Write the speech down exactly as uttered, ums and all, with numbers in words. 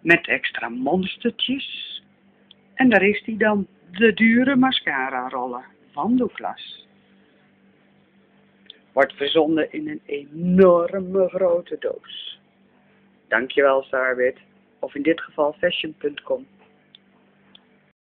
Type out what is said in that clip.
met extra monstertjes. En daar is die dan, de dure mascara roller van Douglas. Wordt verzonden in een enorme grote doos. Dankjewel Starbit, of in dit geval fashion punt com.